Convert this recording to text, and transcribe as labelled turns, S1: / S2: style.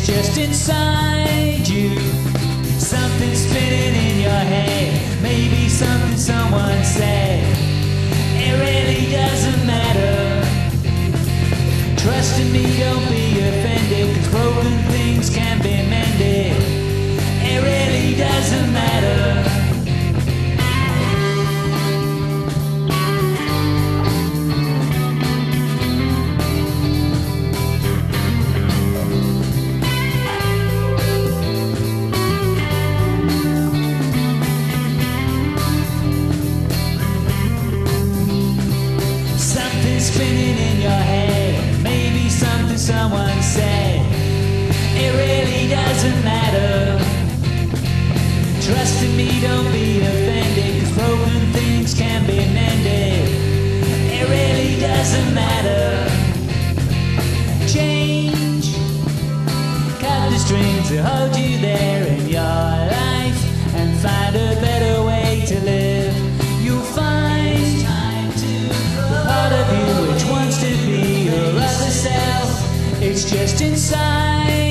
S1: it's just inside you. Something spinning in your head, maybe something someone said. It really doesn't matter. Trust in me, don't be offended, 'cause broken things can be mended. It really doesn't matter. Spinning in your head, maybe something someone said. It really doesn't matter. Trust in me, don't be offended, 'cause broken things can be mended. It really doesn't matter. Change, cut the strings that hold you there in your life, and find a better way to live. You'll find time to grow. Part of you which wants to be your other self, it's just inside